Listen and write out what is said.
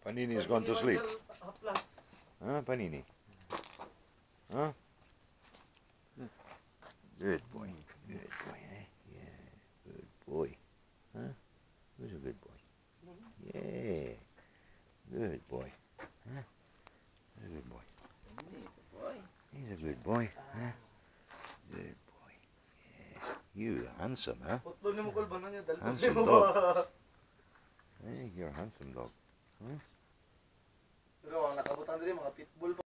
Panini is gone to sleep. Huh, Panini? Huh? Good boy. Good boy, eh? Yeah, good boy. Huh? Who's a good boy? Yeah. Good boy. Huh? Who's a good boy? He's a good boy. Huh? Good boy. Yeah. You handsome, huh? Handsome dog. Hey, you're a handsome dog. Huh? Pero ang nakabutan din mga pitbull.